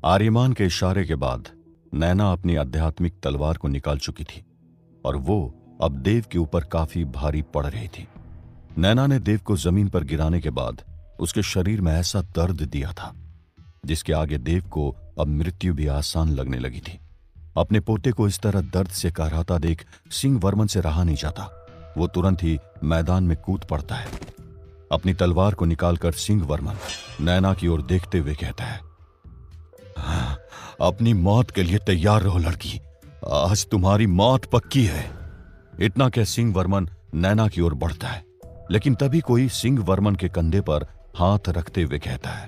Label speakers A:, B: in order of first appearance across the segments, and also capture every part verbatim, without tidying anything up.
A: आर्यमान के इशारे के बाद नैना अपनी आध्यात्मिक तलवार को निकाल चुकी थी और वो अब देव के ऊपर काफी भारी पड़ रही थी। नैना ने देव को जमीन पर गिराने के बाद उसके शरीर में ऐसा दर्द दिया था जिसके आगे देव को अब मृत्यु भी आसान लगने लगी थी। अपने पोते को इस तरह दर्द से कराहता देख सिंह वर्मन से रहा नहीं जाता। वो तुरंत ही मैदान में कूद पड़ता है। अपनी तलवार को निकालकर सिंह वर्मन नैना की ओर देखते हुए कहता है, हाँ, अपनी मौत के लिए तैयार रहो लड़की, आज तुम्हारी मौत पक्की है। इतना कह सिंह वर्मन नैना की ओर बढ़ता है, लेकिन तभी कोई सिंह वर्मन के कंधे पर हाथ रखते हुए कहता है,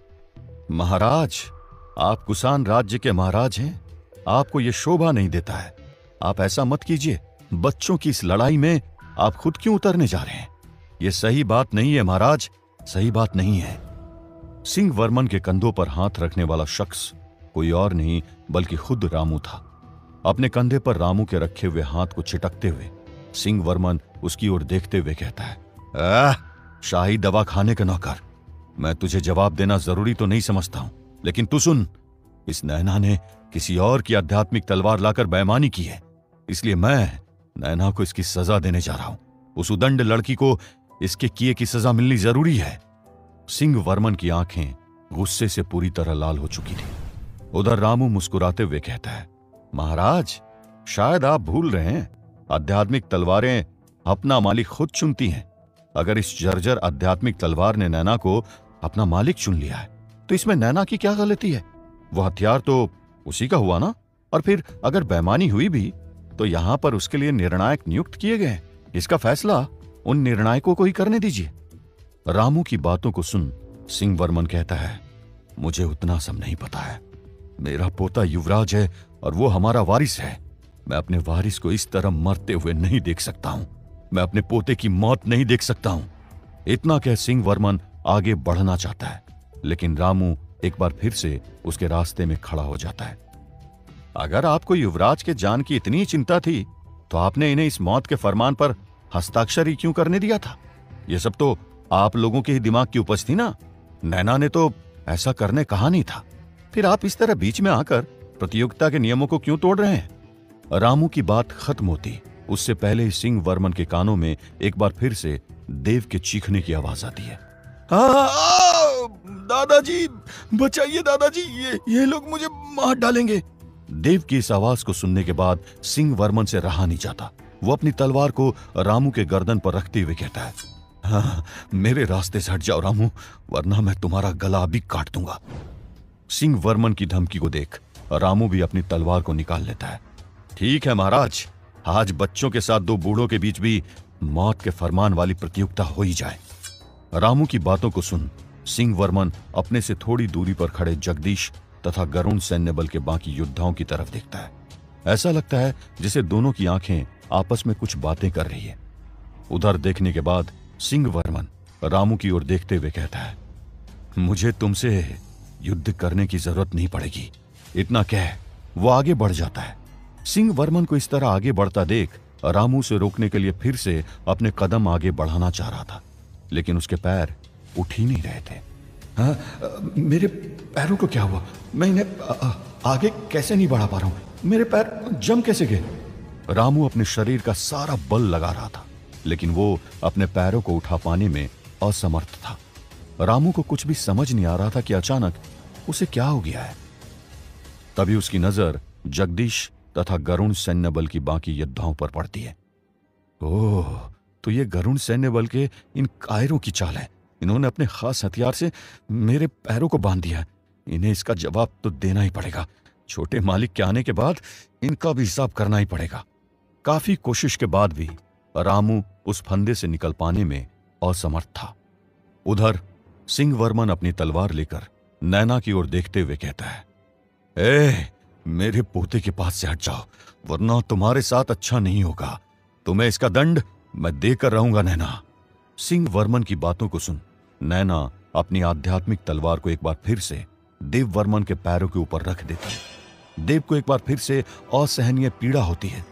A: महाराज, आप कुसान राज्य के महाराज हैं, आपको यह शोभा नहीं देता है। आप ऐसा मत कीजिए। बच्चों की इस लड़ाई में आप खुद क्यों उतरने जा रहे हैं? यह सही बात नहीं है महाराज, सही बात नहीं है। सिंह वर्मन के कंधों पर हाथ रखने वाला शख्स कोई और नहीं बल्कि खुद रामू था। अपने कंधे पर रामू के रखे हुए हाथ को चिटकते हुए सिंह वर्मन उसकी ओर देखते हुए कहता है, आह, शाही दवा खाने का नौकर, मैं तुझे जवाब देना जरूरी तो नहीं समझता हूं, लेकिन तू सुन, इस नैना ने किसी और की आध्यात्मिक तलवार लाकर बेईमानी की है, इसलिए मैं नैना को इसकी सजा देने जा रहा हूं। उस उदंड लड़की को इसके किए की सजा मिलनी जरूरी है। सिंह वर्मन की आंखें गुस्से से पूरी तरह लाल हो चुकी थी। उधर रामू मुस्कुराते हुए कहता है, महाराज, शायद आप भूल रहे हैं, आध्यात्मिक तलवारें अपना मालिक खुद चुनती हैं। अगर इस जर्जर आध्यात्मिक तलवार ने नैना को अपना मालिक चुन लिया है तो इसमें नैना की क्या गलती है? वो हथियार तो उसी का हुआ ना। और फिर अगर बेईमानी हुई भी तो यहां पर उसके लिए निर्णायक नियुक्त किए गए। इसका फैसला उन निर्णायकों को ही करने दीजिए। रामू की बातों को सुन सिंह वर्मन कहता है, मुझे उतना सब नहीं पता है। मेरा पोता युवराज है और वो हमारा वारिस है। मैं अपने वारिस को इस तरह मरते हुए नहीं देख सकता हूं। मैं अपने पोते की मौत नहीं देख सकता हूं। इतना कह सिंह वर्मन आगे बढ़ना चाहता है, लेकिन रामू एक बार फिर से उसके रास्ते में खड़ा हो जाता है। अगर आपको युवराज के जान की इतनी चिंता थी तो आपने इन्हें इस मौत के फरमान पर हस्ताक्षर ही क्यों करने दिया था? यह सब तो आप लोगों के ही दिमाग की उपज थी ना। नैना ने तो ऐसा करने कहा नहीं था। फिर आप इस तरह बीच में आकर प्रतियोगिता के नियमों को क्यों तोड़ रहे हैं? रामू की बात खत्म होती उससे पहले ही सिंह वर्मन के कानों में एक बार फिर से देव के चीखने की आवाज आती है। दादाजी, बचाइए दादाजी, ये ये लोग मुझे मार डालेंगे। देव की इस आवाज को सुनने के बाद सिंह वर्मन से रहा नहीं जाता। वो अपनी तलवार को रामू के गर्दन पर रखते हुए कहता है, हाँ, मेरे रास्ते से हट जाओ रामू, वरना मैं तुम्हारा गला भी काट दूंगा। सिंह वर्मन की धमकी को देख रामू भी अपनी तलवार को निकाल लेता है। ठीक है महाराज, आज बच्चों के साथ दो बूढ़ों के बीच भी मौत के फरमान वाली प्रतियोगिता हो ही जाए। रामू की बातों को सुन सिंह वर्मन अपने से थोड़ी दूरी पर खड़े जगदीश तथा गरुण सैन्य बल के बाकी योद्धाओं की तरफ देखता है। ऐसा लगता है जैसे दोनों की आंखें आपस में कुछ बातें कर रही है। उधर देखने के बाद सिंह वर्मन रामू की ओर देखते हुए कहता है, मुझे तुमसे युद्ध करने की जरूरत नहीं पड़ेगी। इतना कह वो आगे बढ़ जाता है। सिंह वर्मन को इस तरह आगे बढ़ता देख रामू से रोकने के लिए फिर से अपने कदम आगे बढ़ाना चाह रहा था, लेकिन उसके पैर उठ ही नहीं रहे थे। हाँ, मेरे पैरों को क्या हुआ? मैं इन्हें आगे कैसे नहीं बढ़ा पा रहा हूं? मेरे पैर जम कैसे गए? रामू अपने शरीर का सारा बल लगा रहा था, लेकिन वो अपने पैरों को उठा पाने में असमर्थ था। रामू को कुछ भी समझ नहीं आ रहा था कि अचानक उसे क्या हो गया है। तभी उसकी नजर जगदीश तथा गरुण सैन्य बल की बाकी योद्धाओं पर पड़ती है। ओह, तो ये गरुण सैन्य बल के इन कायरों की चाल है। इन्होंने अपने खास हथियार से मेरे पैरों को बांध दिया। इन्हें इसका जवाब तो देना ही पड़ेगा। छोटे मालिक के आने के बाद इनका भी हिसाब करना ही पड़ेगा। काफी कोशिश के बाद भी रामू उस फंदे से निकल पाने में असमर्थ था। उधर सिंह वर्मन अपनी तलवार लेकर नैना की ओर देखते हुए कहता है, ए, मेरे पोते के पास से हट जाओ, वरना तुम्हारे साथ अच्छा नहीं होगा। तुम्हें इसका दंड मैं देकर रहूंगा नैना। सिंह वर्मन की बातों को सुन नैना अपनी आध्यात्मिक तलवार को एक बार फिर से देव वर्मन के पैरों के ऊपर रख देती है। देव को एक बार फिर से असहनीय पीड़ा होती है।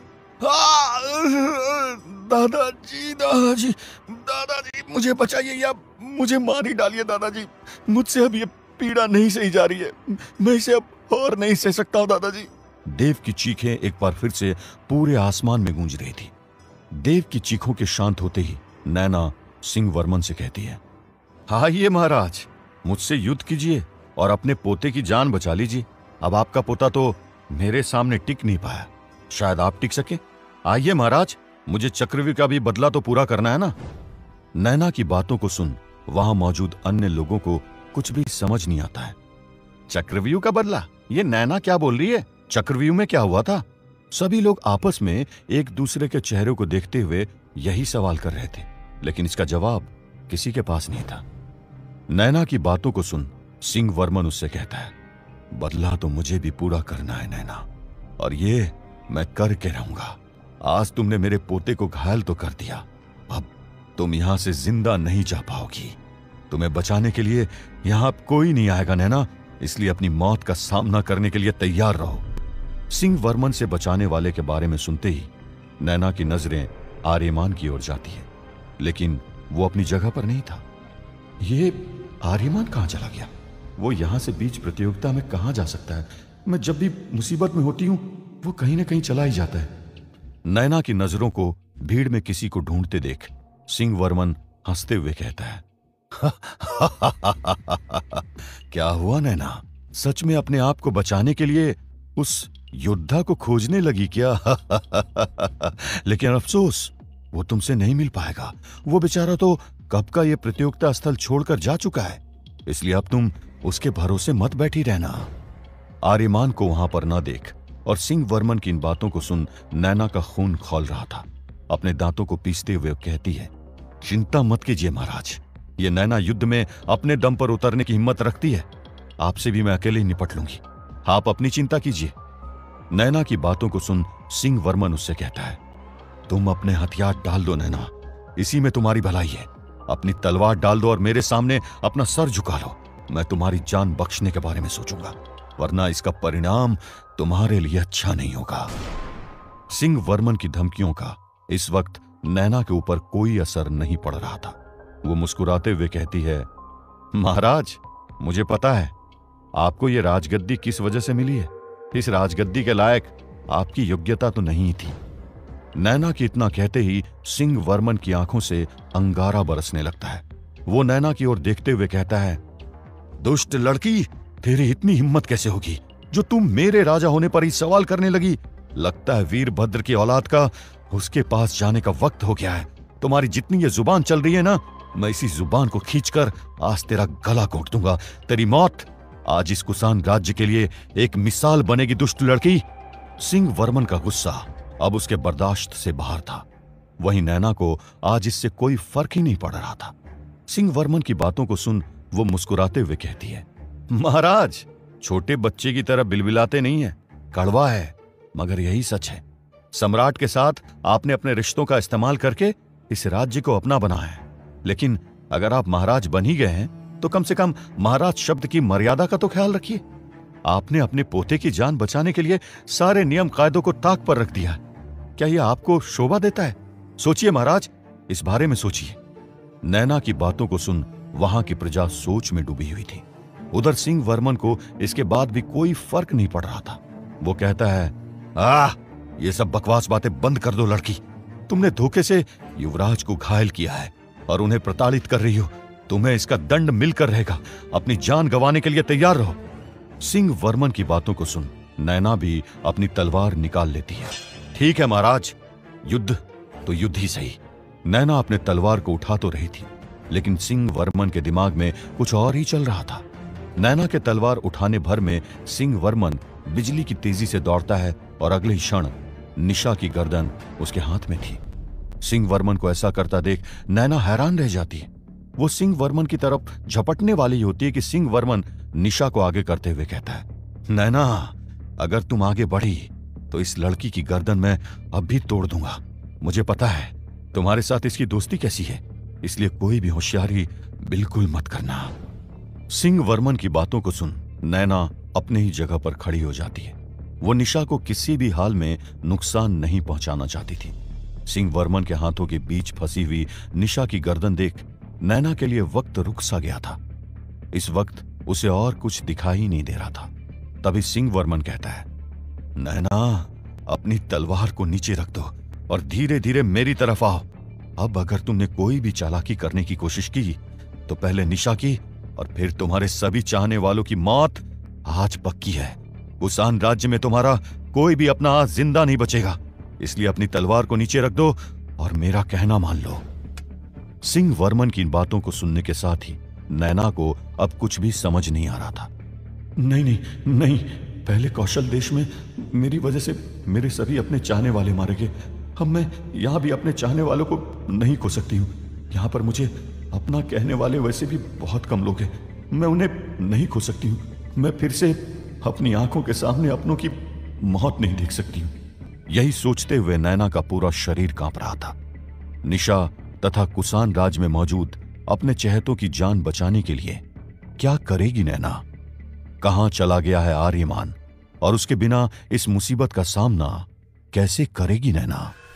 A: दादाजी, दादाजी, दादाजी, मुझे बचाइए या मुझे मार ही डालिए दादाजी। मुझसे अब ये पीड़ा नहीं सही जा रही है, मैं इसे अब और नहीं सह सकता हूं दादाजी। देव की चीखें एक बार फिर से पूरे आसमान में गूंज रही थी। देव की चीखों के शांत होते ही नैना सिंह वर्मन से कहती है, आइए महाराज, मुझसे युद्ध कीजिए और अपने पोते की जान बचा लीजिए। अब आपका पोता तो मेरे सामने टिक नहीं पाया, शायद आप टिक सके। आइए महाराज, मुझे चक्रव्यूह का भी बदला तो पूरा करना है ना। नैना की बातों को सुन वहां मौजूद अन्य लोगों को कुछ भी समझ नहीं आता है। चक्रव्यूह का बदला? ये नैना क्या बोल रही है? चक्रव्यूह में क्या हुआ था? सभी लोग आपस में एक दूसरे के चेहरे को देखते हुए यही सवाल कर रहे थे, लेकिन इसका जवाब किसी के पास नहीं था। नैना की बातों को सुन सिंह वर्मन उससे कहता है, बदला तो मुझे भी पूरा करना है नैना, और ये मैं करके रहूंगा। आज तुमने मेरे पोते को घायल तो कर दिया, अब तुम यहां से जिंदा नहीं जा पाओगी। तुम्हें बचाने के लिए यहां कोई नहीं आएगा नैना, इसलिए अपनी मौत का सामना करने के लिए तैयार रहो। सिंह वर्मन से बचाने वाले के बारे में सुनते ही नैना की नजरें आर्यमान की ओर जाती है, लेकिन वो अपनी जगह पर नहीं था। ये आर्यमान कहां चला गया? वो यहां से बीच प्रतियोगिता में कहां जा सकता है? मैं जब भी मुसीबत में होती हूं वो कहीं ना कहीं चला ही जाता है। नैना की नजरों को भीड़ में किसी को ढूंढते देख सिंह वर्मन हंसते हुए कहता है, क्या हुआ नैना, सच में अपने आप को बचाने के लिए उस योद्धा को खोजने लगी क्या? लेकिन अफसोस वो तुमसे नहीं मिल पाएगा। वो बेचारा तो कब का ये प्रतियोगिता स्थल छोड़कर जा चुका है, इसलिए अब तुम उसके भरोसे मत बैठी रहना। आर्यमान को वहां पर ना देख और सिंह वर्मन की इन बातों को सुन नैना का खून खौल रहा था। अपने दांतों को पीसते हुए कहती है, चिंता मत कीजिए महाराज, ये नैना युद्ध में अपने दम पर उतरने की हिम्मत रखती है। आपसे भी मैं अकेले ही निपट लूंगी, आप अपनी चिंता कीजिए। नैना की बातों को सुन सिंह वर्मन उससे कहता है, तुम अपने हथियार डाल दो नैना, इसी में तुम्हारी भलाई है। अपनी तलवार डाल दो और मेरे सामने अपना सर झुका लो। मैं तुम्हारी जान बख्शने के बारे में सोचूंगा, वरना इसका परिणाम तुम्हारे लिए अच्छा नहीं होगा। सिंह वर्मन की धमकियों का इस वक्त नैना के ऊपर कोई असर नहीं पड़ रहा था। वो मुस्कुराते हुए कहती है, महाराज, मुझे पता है आपको ये राजगद्दी किस वजह से मिली है। इस राजगद्दी के लायक आपकी योग्यता तो नहीं थी। नैना की इतना कहते ही सिंह वर्मन की आंखों से अंगारा बरसने लगता है। वो नैना की ओर देखते हुए कहता है, दुष्ट लड़की, तेरी इतनी हिम्मत कैसे होगी जो तुम मेरे राजा होने पर ही सवाल करने लगी? लगता है वीरभद्र की औलाद का उसके पास जाने का वक्त हो गया है। तुम्हारी जितनी ये जुबान चल रही है ना, मैं इसी जुबान को खींचकर आज तेरा गला घोंट दूंगा। तेरी मौत आज इस कुसान राज्य के लिए एक मिसाल बनेगी दुष्ट लड़की। सिंह वर्मन का गुस्सा अब उसके बर्दाश्त से बाहर था। वहीं नैना को आज इससे कोई फर्क ही नहीं पड़ रहा था। सिंह वर्मन की बातों को सुन वो मुस्कुराते हुए कहती है, महाराज, छोटे बच्चे की तरह बिलबिलाते नहीं है। कड़वा है मगर यही सच है। सम्राट के साथ आपने अपने रिश्तों का इस्तेमाल करके इस राज्य को अपना बनाया है, लेकिन अगर आप महाराज बन ही गए हैं तो कम से कम महाराज शब्द की मर्यादा का तो ख्याल रखिए। आपने अपने पोते की जान बचाने के लिए सारे नियम कायदों को ताक पर रख दिया। क्या यह आपको शोभा देता है? सोचिए महाराज, इस बारे में सोचिए। नैना की बातों को सुन वहां की प्रजा सोच में डूबी हुई थी। उधर सिंह वर्मन को इसके बाद भी कोई फर्क नहीं पड़ रहा था। वो कहता है, आह, ये सब बकवास बातें बंद कर दो लड़की। तुमने धोखे से युवराज को घायल किया है और उन्हें प्रताड़ित कर रही हो। तुम्हें इसका दंड मिलकर रहेगा। अपनी जान गंवाने के लिए तैयार रहो। सिंह वर्मन की बातों को सुन नैना भी अपनी तलवार निकाल लेती है। ठीक है महाराज, युद्ध तो युद्ध ही सही। नैना अपने तलवार को उठा तो रही थी, लेकिन सिंह वर्मन के दिमाग में कुछ और ही चल रहा था। नैना के तलवार उठाने भर में सिंह वर्मन बिजली की तेजी से दौड़ता है और अगले ही क्षण निशा की गर्दन उसके हाथ में थी। सिंह वर्मन को ऐसा करता देख नैना हैरान रह जाती है। वो सिंह वर्मन की तरफ झपटने वाली होती है कि सिंह वर्मन निशा को आगे करते हुए कहता है, नैना, अगर तुम आगे बढ़ी तो इस लड़की की गर्दन मैं अब भी तोड़ दूंगा। मुझे पता है तुम्हारे साथ इसकी दोस्ती कैसी है, इसलिए कोई भी होशियारी बिल्कुल मत करना। सिंह वर्मन की बातों को सुन नैना अपने ही जगह पर खड़ी हो जाती है। वो निशा को किसी भी हाल में नुकसान नहीं पहुंचाना चाहती थी। सिंह वर्मन के हाथों के बीच फंसी हुई निशा की गर्दन देख नैना के लिए वक्त रुक सा गया था। इस वक्त उसे और कुछ दिखाई नहीं दे रहा था। तभी सिंह वर्मन कहता है, नैना, अपनी तलवार को नीचे रख दो और धीरे धीरे मेरी तरफ आओ। अब अगर तुमने कोई भी चालाकी करने की कोशिश की तो पहले निशा की और फिर तुम्हारे सभी चाहने वालों की मौत आज पक्की है। कुसान राज्य में तुम्हारा कोई भी अपना आज जिंदा नहीं बचेगा, इसलिए अपनी तलवार को नीचे रख दो और मेरा कहना मान लो। सिंह वर्मन की इन बातों को सुनने के साथ ही नैना को अब कुछ भी समझ नहीं आ रहा था। नहीं नहीं नहीं, पहले कौशल देश में मेरी वजह से मेरे सभी अपने चाहने वाले मारे गए। अब मैं यहां भी अपने चाहने वालों को नहीं खो सकती हूँ। यहां पर मुझे अपना कहने वाले वैसे भी बहुत कम लोग हैं, मैं उन्हें नहीं खो सकती हूँ। मैं फिर से अपनी आंखों के सामने अपनों की मौत नहीं देख सकती हूँ। यही सोचते हुए नैना का पूरा शरीर कांप रहा था। निशा तथा कुसान राज में मौजूद अपने चहेतों की जान बचाने के लिए क्या करेगी नैना? कहां चला गया है आर्यमान और उसके बिना इस मुसीबत का सामना कैसे करेगी नैना?